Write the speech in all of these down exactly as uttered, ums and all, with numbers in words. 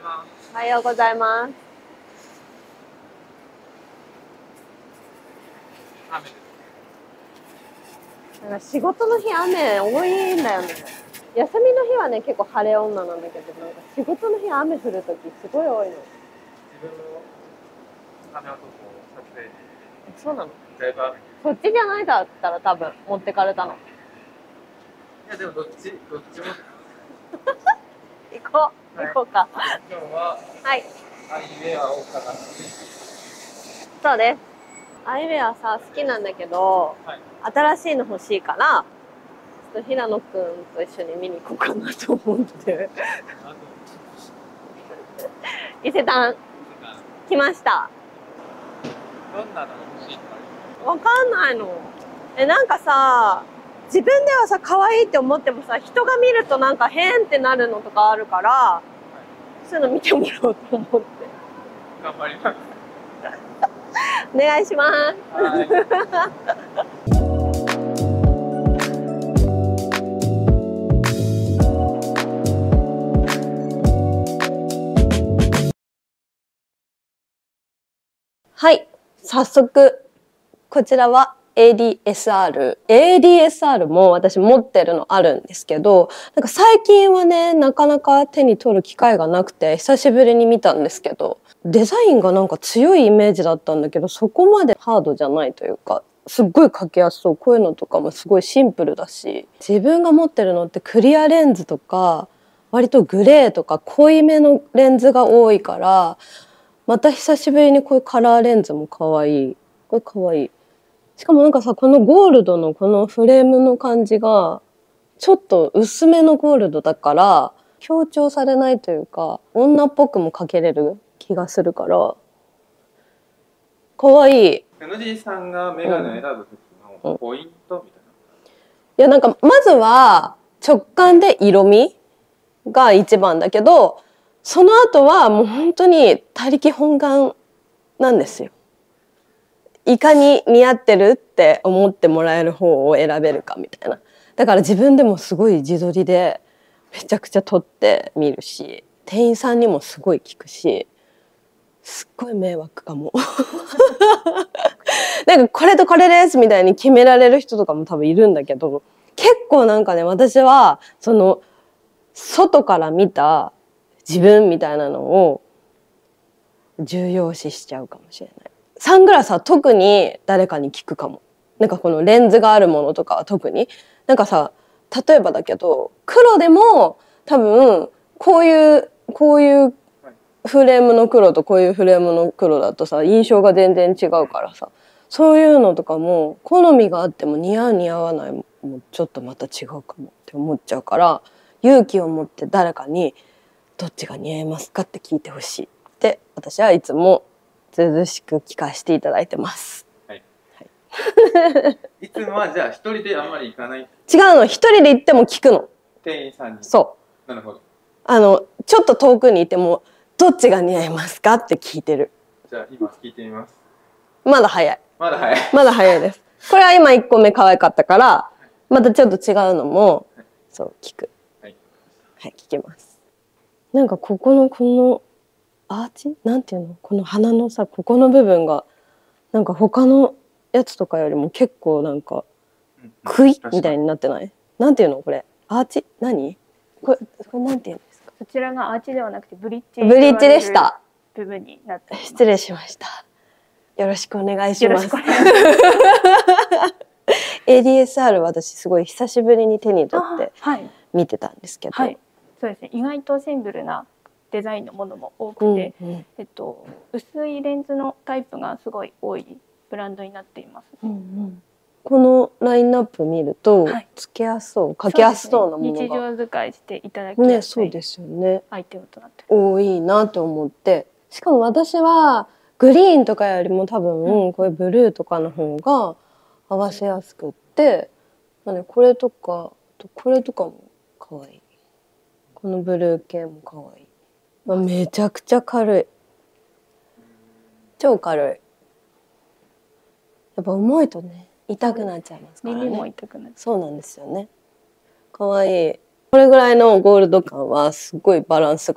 ます。 おはようございます。 雨です。 なんか仕事の日雨多いんだよね。休みの日はね結構晴れ女なんだけど、なんか仕事の日雨降るときすごい多いの。 自分の雨男を撮影に。 そうなの？ だいぶ雨。 そっちじゃないだったら多分持ってかれたの。 いやでもどっちどっちも。 行こう、はい、行こうか。 今日ははい。 アイウェアを探して。 そうです。アイウェアさ好きなんだけど、はい、新しいの欲しいから。ちょっと平野くんと一緒に見に行こうかなと思って伊勢丹来ました。 どんなの欲しいの？わかんないの。え、なんかさ、自分ではさ可愛いって思ってもさ、人が見るとなんか変ってなるのとかあるから、はい、そういうの見てもらおうと思って。 頑張ります。 お願いします。はい、早速こちらは エーディーエスアール。エーディーエスアール も私持ってるのあるんですけど、なんか最近はね、なかなか手に取る機会がなくて、久しぶりに見たんですけど、デザインがなんか強いイメージだったんだけど、そこまでハードじゃないというか、すっごい描きやすそう。こういうのとかもすごいシンプルだし、自分が持ってるのってクリアレンズとか、割とグレーとか濃いめのレンズが多いから、また久しぶりにこういうカラーレンズも可愛い。これ可愛い。しかもなんかさ、このゴールドのこのフレームの感じが、ちょっと薄めのゴールドだから、強調されないというか、女っぽくも描けれる気がするから、可愛い。 エヌジー さんがメガネを選ぶ時のポイントみたいな。 いやなんか、まずは直感で色味が一番だけど、その後はもう本当に他力本願なんですよ。いかに似合ってるって思ってもらえる方を選べるかみたいな。だから自分でもすごい自撮りでめちゃくちゃ撮ってみるし、店員さんにもすごい聞くし、すっごい迷惑かも。なんかこれとこれですみたいに決められる人とかも多分いるんだけど、結構なんかね、私はその外から見た自分みたいなのを重要視しちゃうかもしれない。サングラスは特に誰かに聞くかも。なんかこのレンズがあるものとかは特に。なんかさ、例えばだけど、黒でも多分こういうこういうフレームの黒とこういうフレームの黒だとさ、印象が全然違うからさ、そういうのとかも好みがあっても似合う似合わないもちょっとまた違うかもって思っちゃうから、勇気を持って誰かにどっちが似合いますかって聞いてほしいって私はいつもずうずうしく聞かせていただいてます。はい。 はい、いつもはじゃあ一人であんまり行かない？違うの、一人で行っても聞くの。 店員さんに。 そう。 なるほど。 あのちょっと遠くにいてもどっちが似合いますかって聞いてる。 じゃあ今聞いてみます。 まだ早い。 まだ早い。 まだ早いです。これは今いっこめ可愛かったから、またちょっと違うのも、はい、そう聞く。はい、はい、聞きます。なんかここのこのアーチなんていうの、この鼻のさ、ここの部分がなんか他のやつとかよりも結構なんかクイみたいになってない？なんていうのこれ？アーチ？何？これこれなんていうんですか？ こちらがアーチではなくてブリッジ。 ブリッジでした。 部分になってます。 失礼しました。よろしくお願いします。エーディーエスアール 私すごい久しぶりに手に取って見てたんですけど、 はいはい、そうですね。意外とシンプルなデザインのものも多くて、うんうん、えっと薄いレンズのタイプがすごい多いブランドになっています。うんうん、 このラインナップ見ると、はい、つけやすそう、かけやすそうなものが、 ね、日常使いしていただきやすい、 ね、そうですよね。 アイテムとなって多いなと思って、しかも私はグリーンとかよりも多分、うん、こういうブルーとかの方が合わせやすくって、なんでこれとかこれとかも可愛い。このブルー系も可愛い。まあ、めちゃくちゃ軽い。超軽い。やっぱ重いとね痛くなっちゃいますからね。 耳も痛くなっちゃう。 そうなんですよね。可愛い。これぐらいのゴールド感はすごいバランスが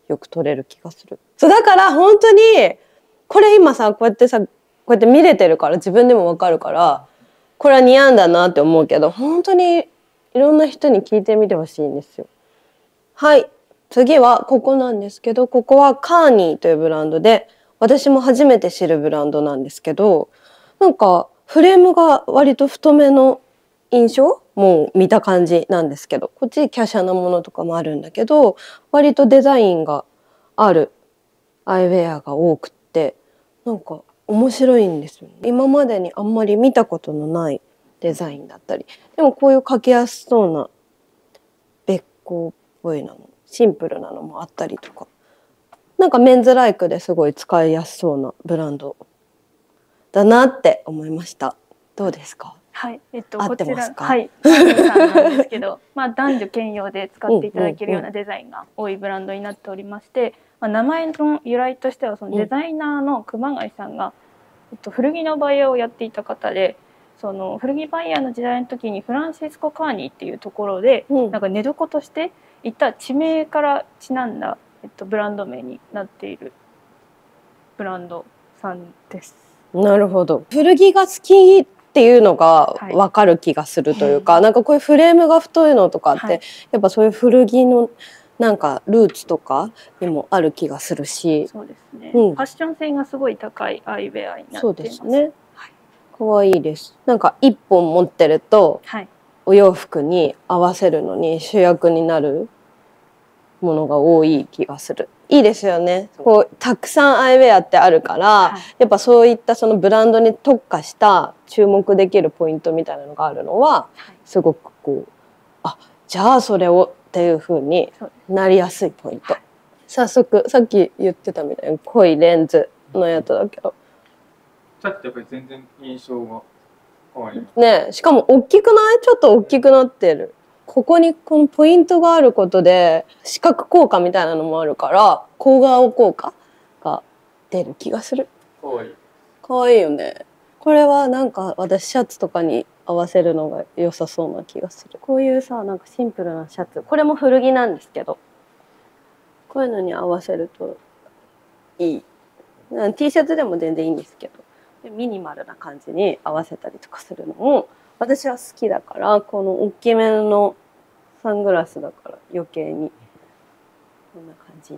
よく取れる気がする。そうだから本当にこれ今さこうやってさこうやって見れてるから自分でもわかるからこれは似合うんだなって思うけど本当にいろんな人に聞いてみてほしいんですよ。はい、次はここなんですけど、ここはカーニーというブランドで私も初めて知るブランドなんですけど、なんかフレームが割と太めの印象もう見た感じなんですけど、こっち華奢なものとかもあるんだけど割とデザインがあるアイウェアが多くってなんか面白いんですよね。今までにあんまり見たことのないデザインだったり、でもこういうかけやすそうなべっ甲っぽいのもシンプルなのもあったりとか、なんかメンズライクですごい使いやすそうなブランドだなって思いました。どうですか？ はい、えっと合っこちらてますか？ はい、カーニーさんなんですけど、まあ男女兼用で使っていただけるようなデザインが多いブランドになっておりまして、まあ、名前の由来としてはそのデザイナーの熊谷さんが、えっと、古着のバイヤーをやっていた方で、その古着バイヤーの時代の時にフランシスコ・カーニーっていうところで、 うん、 なんか寝床としていった地名からちなんだ、えっと、ブランド名になっているブランドさんです。 なるほど。古着が好きっていうのが分かる気がするというか、はい、なんかこういうフレームが太いのとかって、はい、やっぱそういう古着のなんかルーツとかにもある気がするし、 そうですね、 うん、 ファッション性がすごい高いアイウェアになっています。 そうですね。可愛いです。なんか一本持ってると、はい、お洋服に合わせるのに主役になるものが多い気がする。いいですよね。こうたくさんアイウェアってあるから、はい、やっぱそういったそのブランドに特化した注目できるポイントみたいなのがあるのは、はい、すごくこうあじゃあそれをっていう風になりやすいポイント。はい、早速さっき言ってたみたいに濃いレンズのやつだけど、 さっきやっぱり全然印象が変わりますね。しかも大きくない？ちょっと大きくなってる。ここにこのポイントがあることで視覚効果みたいなのもあるから小顔効果が出る気がする。 かわいい。 かわいいよね。これはなんか私シャツとかに合わせるのが良さそうな気がする。こういうさなんかシンプルなシャツ、これも古着なんですけど、こういうのに合わせるといい。T シャツでも全然いいんですけど、ミニマルな感じに合わせたりとかするのも私は好きだから、この大きめのサングラスだから余計にこんな感じに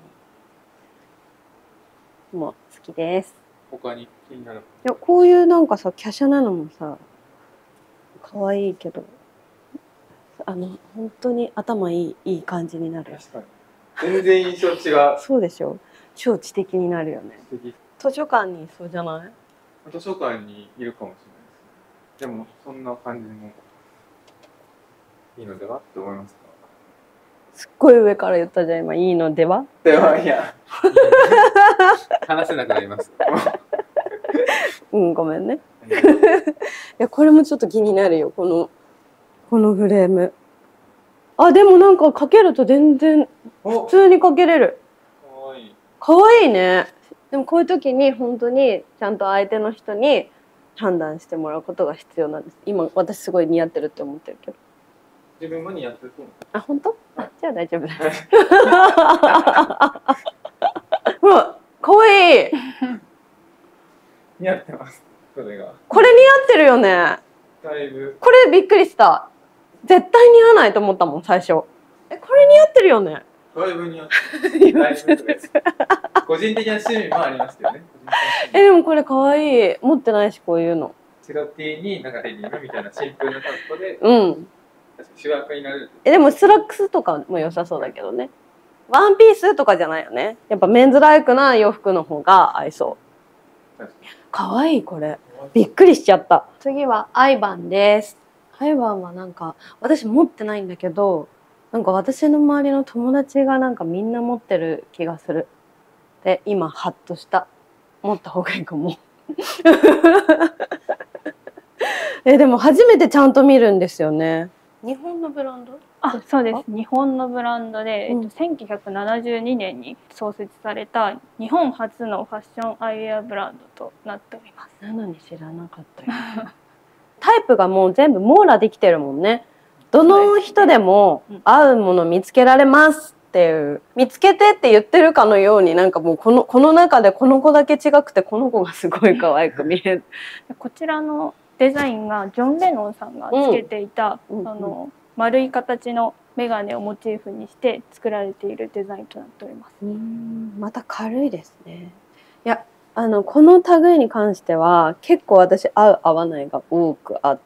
もう好きです。 他に気になる？いやこういうなんかさ華奢なのもさ可愛いけど、あの本当に頭いいいい感じになる。 確かに全然印象違う。 そうでしょ。超知的になるよね。図書館にいそうじゃない？ 図書館にいるかもしれないです。でもそんな感じもいいのではって思いますか？ すっごい上から言ったじゃん今。いいのでは？ ではいや話せなくなります。 うんごめんね。いやこれもちょっと気になるよ、このこのフレーム。あでもなんかかけると全然普通にかけれる。 かわいい。 かわいいね。でもこういう時に本当にちゃんと相手の人に判断してもらうことが必要なんです。今私すごい似合ってるって思ってるけど。 自分も似合ってると思う。 あ本当？じゃあ大丈夫です。ほらかわいい。 似合ってます。それが。 これ似合ってるよね。 だいぶ。 これびっくりした。絶対似合わないと思ったもん最初。えこれ似合ってるよね。 だいぶ似合ってる。だいぶです。個人的な趣味もありますけどね。 えでもこれ可愛い。持ってないしこういうの。 違う T になんかデニムみたいなシンプルな格好で。 うん。 主役になる。 えでもスラックスとかも良さそうだけどね。ワンピースとかじゃないよね。やっぱメンズライクな洋服の方が合いそう。可愛いこれ。びっくりしちゃった。次はアイバンです。アイバンはなんか私持ってないんだけど、なんか私の周りの友達がなんかみんな持ってる気がする。で今ハッとした。持った方がいいかも。えでも初めてちゃんと見るんですよね。日本のブランド？ あ、そうです。日本のブランドで、うん、えっと、せんきゅうひゃくななじゅうにねんに創設された日本初のファッションアイウェアブランドとなっております。 なのに知らなかったよ。タイプがもう全部網羅できてるもんね。どの人でも合うもの見つけられます。 っていう見つけてって言ってるかのようになんかもうこのこの中でこの子だけ違くてこの子がすごい可愛く見える。 こちらのデザインがジョン・レノンさんがつけていた、うん、あの丸い形のメガネをモチーフにして作られているデザインとなっております。 うん、また軽いですね。いや、あのこの類に関しては結構私合う合わないが多くあって、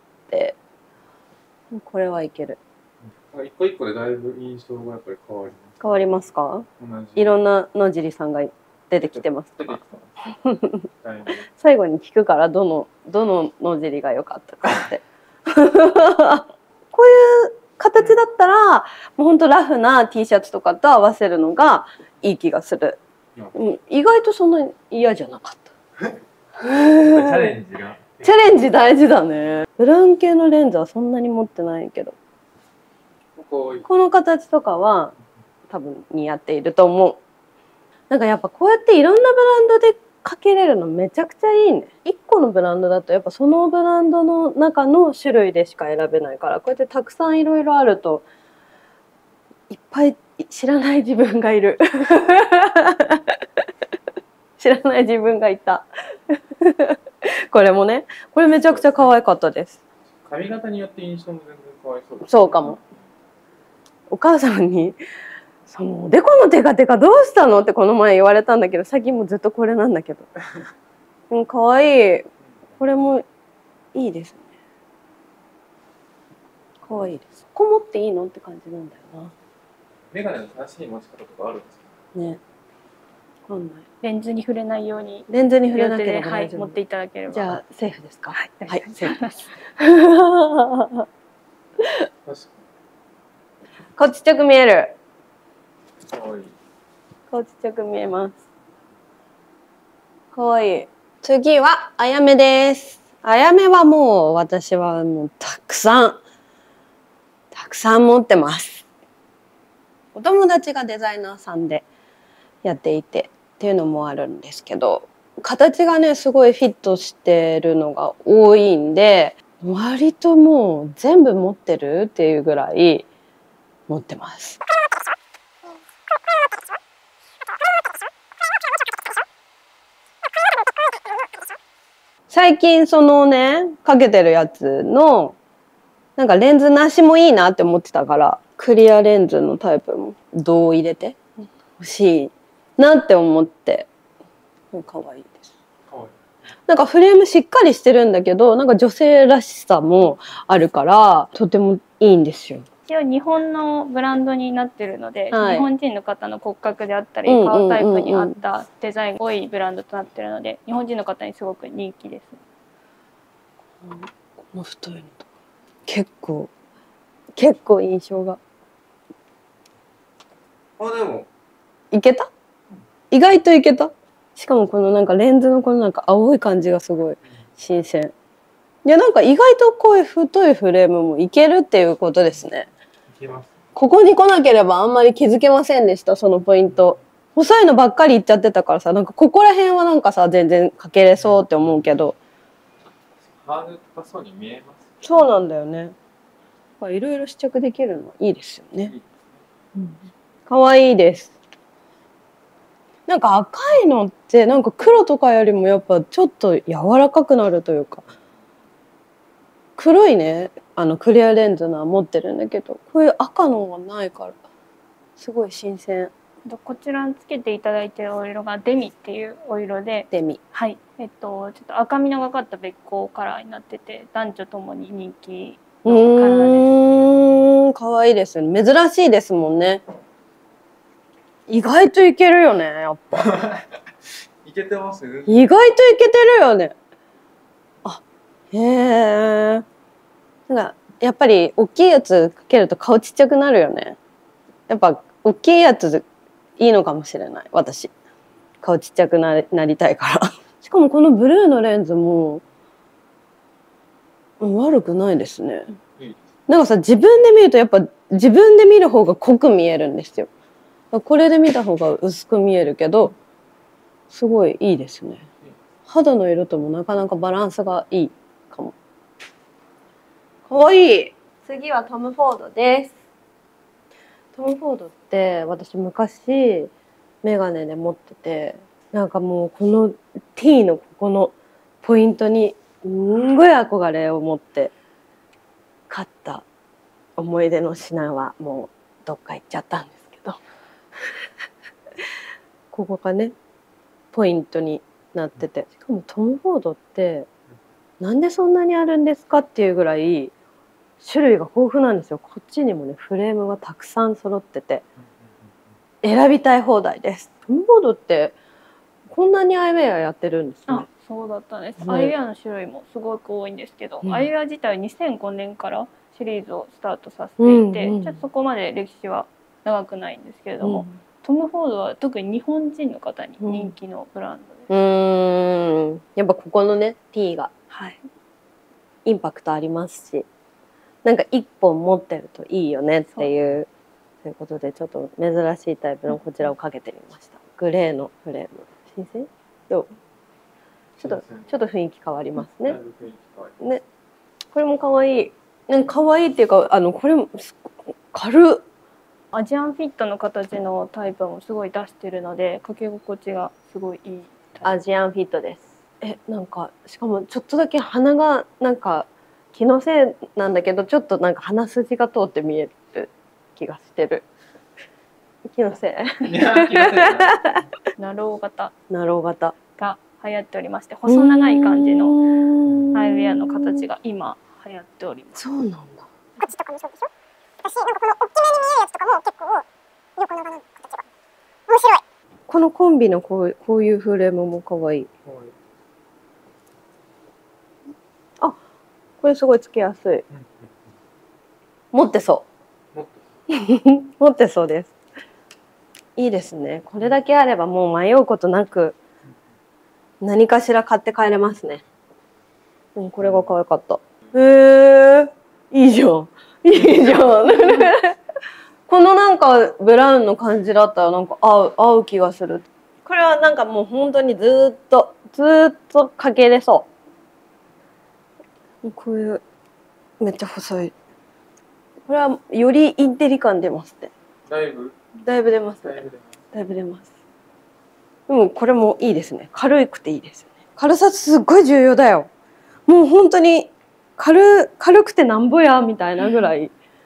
これはいける。 一個一個でだいぶ印象がやっぱり変わります。 変わりますか？ 同じいろんな野尻さんが出てきてますか？ 出てきてます。 最後に聞くからどのどの野尻が良かったかって。こういう形だったらもうほんとラフな T シャツとかと合わせるのがいい気がする。うん、意外とそんなに嫌じゃなかった。チャレンジが。 チャレンジ大事だね。ブラウン系のレンズはそんなに持ってないけど、この形とかは多分似合っていると思う。なんかやっぱこうやっていろんなブランドでかけれるのめちゃくちゃいいね。いっこのブランドだとやっぱそのブランドの中の種類でしか選べないから、こうやってたくさんいろいろあるといっぱい知らない自分がいる。知らない自分がいた。これもね、これめちゃくちゃ可愛かったです。 髪型によって印象も全然変わりそうです。 そうかも。お母さんに「そのおでこのテカテカどうしたの?」ってこの前言われたんだけど、最近もずっとこれなんだけど。うん、可愛い。これもいいですね。可愛いです。ここ持っていいのって感じなんだよな。 メガネの正しい持ち方とかあるんですかね。 わかんない。 レンズに触れないようにレンズに触れなければはい、持っていただければ。 じゃあセーフですか？ はい、 はい、セーフです。こっちっちゃく見える。こっちっちゃく見えます。かわいい。次はあやめです。あやめはもう私はもうたくさんたくさん持ってます。お友達がデザイナーさんでやっていてっていうのもあるんですけど、形がねすごいフィットしてるのが多いんで、割ともう全部持ってるっていうぐらい持ってます。最近そのねかけてるやつのなんかレンズなしもいいなって思ってたから、クリアレンズのタイプも銅入れて欲しいなって思って、可愛いです。なんかフレームしっかりしてるんだけど、なんか女性らしさもあるからとてもいいんですよ。 一応日本のブランドになってるので、はい、日本人の方の骨格であったり顔タイプに合ったデザインが多いブランドとなってるので、日本人の方にすごく人気です。 この太いのとか結構結構印象が。 あ、でもいけた？意外といけた。しかもこのなんかレンズのこのなんか青い感じがすごい新鮮。いやなんか意外とこういう太いフレームもいけるっていうことですね。 いけます。 ここに来なければあんまり気づけませんでした、そのポイント。細いのばっかりいっちゃってたからさ、なんかここら辺はなんかさ全然かけれそうって思うけど。 ハード高そうに見えます。 そうなんだよね。いろいろ試着できるのはいいですよね。可愛いです。なんか赤いのってなんか黒とかよりもやっぱちょっと柔らかくなるというか、黒いねあのクリアレンズのは持ってるんだけど、こういう赤のはないからすごい新鮮。 こちらにつけていただいているお色がデミっていうお色で、 デミ、 はい、えっとちょっと赤みのがかったべっ甲カラーになってて、男女ともに人気のカラーです。 うん、可愛いですよね。珍しいですもんね。意外といけるよね、やっぱ。 いけてますね。 意外といけてるよね。あ、へえ。なんかやっぱり大きいやつかけると顔ちっちゃくなるよね。やっぱ大きいやついいのかもしれない。私顔ちっちゃくなり、なりたいから。しかもこのブルーのレンズも悪くないですね。なんかさ自分で見るとやっぱ自分で見る方が濃く見えるんですよ。これで見た方が薄く見えるけどすごいいいですね。肌の色ともなかなかバランスがいいかも。かわいい。次はトム・フォードです。 トム・フォードって私昔メガネで持ってて、なんかもうこの T のここのポイントにすんごい憧れを持って買った思い出の品はもうどっか行っちゃったんですけどここがねポイントになってて、しかもトム・フォードってなんでそんなにあるんですかっていうぐらい種類が豊富なんですよ。こっちにもねフレームがたくさん揃ってて選びたい放題です。トム・フォードってこんなにアイウェアやってるんですね。 あ、そうだったんです。 ねアイウェアの種類もすごく多いんですけど、 うん、 アイウェア自体はにせんごねんからシリーズをスタートさせていて、 うんうん、 ちょっとそこまで歴史は長くないんですけれども、 うん、 トム・フォードは特に日本人の方に人気のブランドです。 うーん、やっぱここのね T がはい、 インパクトありますし、なんか一本持ってるといいよねっていうということで、ちょっと珍しいタイプのこちらをかけてみました。グレーのフレーム。新鮮？どう？ちょっとちょっと雰囲気変わりますね。ね、これも可愛い。なんか可愛いっていうか、あのこれも軽っ。 アジアンフィットの形のタイプもすごい出してるので、かけ心地がすごいいいタイプ。 アジアンフィットです。え、なんかしかもちょっとだけ鼻がなんか気のせいなんだけど、ちょっとなんか鼻筋が通って見える気がしてる。気のせい。 いや、気のせいだな。 ナロー型ナロー型が流行っておりまして、細長い感じのアイウェアの形が今流行っております。 そうなんだ。 こっちとかもそうでしょ。私なんかこの大きめに見えるやつとかも結構横長の形が面白い。 このコンビのこうこういうフレームも可愛い。あ、これすごいつけやすい。持ってそう。持ってそうです。いいですね。これだけあればもう迷うことなく何かしら買って帰れますね。うん、これが可愛かった。へえ、いいじゃん。いいじゃん。このなんかブラウンの感じだったらなんか合う合う気がする。これはなんかもう本当にずっとずっとかけれそう。こういうめっちゃ細い。これはよりインテリ感出ますね。 だいぶだいぶ出ますね。だいぶ出ます。でもこれもいいですね。軽くていいですよね。軽さすっごい重要だよ。もう本当に軽軽くてなんぼやみたいなぐらい。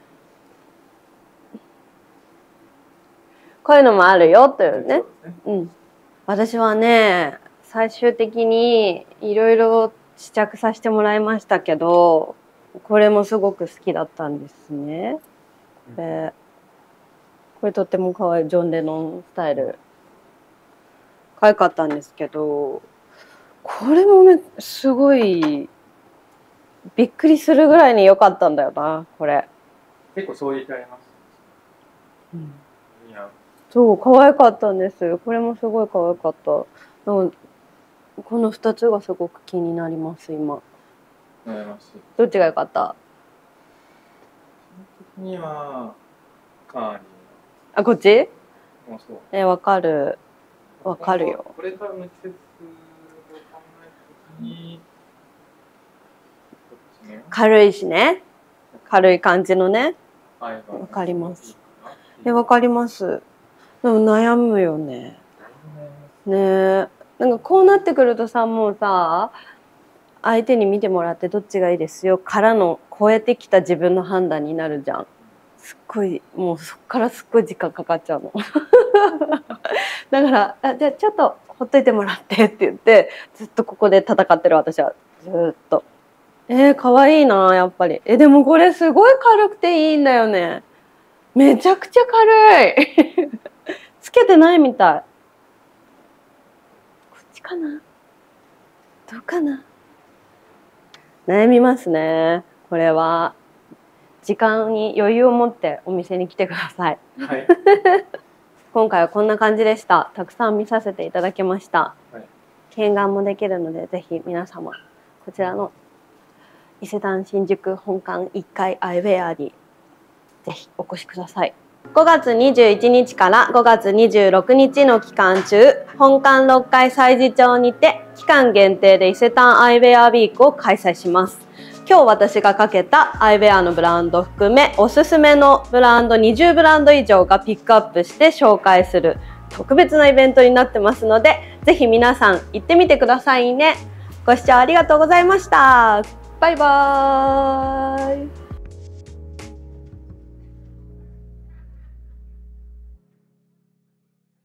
こういうのもあるよというね。うん。私はね、最終的にいろいろ試着させてもらいましたけど、これもすごく好きだったんですね。これ、これとっても可愛いジョン・レノンスタイル。可愛かったんですけど、これもね、すごいびっくりするぐらいに良かったんだよな、これ。 結構そう言い換えます。 うん、 いや、 そう、可愛かったんです。これもすごい可愛かった。なんかこのふたつがすごく気になります、今。 悩ましい。 どっちが良かった？ 基本的には、カーリー。 あ、こっち？ もうそう。 え、わかる。わかるよ。 これからの季節を考えたときに、こっちね。 軽いしね。軽い感じのね。 わわかります。え、わかります。でも悩むよね。ねえ。なんかこうなってくるとさ、もうさ、相手に見てもらってどっちがいいですよからの超えてきた自分の判断になるじゃん。すっごい、もうそっからすっごい時間かかっちゃうの。だからあ、じゃあちょっとほっといてもらってって言ってずっとここで戦ってる私はずっと。えー、かわいいなやっぱり。え、でもこれすごい軽くていいんだよね。めちゃくちゃ軽い。つけてないみたい。こっちかな？どうかな？悩みますね。これは時間に余裕を持ってお店に来てください。 はい。 今回はこんな感じでした。たくさん見させていただきました。 はい、 見学もできるので、ぜひ皆様こちらの伊勢丹新宿本館いっかいアイウェアにぜひお越しください。ごがつにじゅういちにちからごがつにじゅうろくにちの期間中、本館ろっかい催事町にて期間限定で伊勢丹アイウェアウィークを開催します。 今日私がかけたアイウェアのブランド含めおすすめのブランドにじゅうブランド以上がピックアップして紹介する特別なイベントになってますので、ぜひ皆さん行ってみてくださいね。ご視聴ありがとうございました。バイバーイ。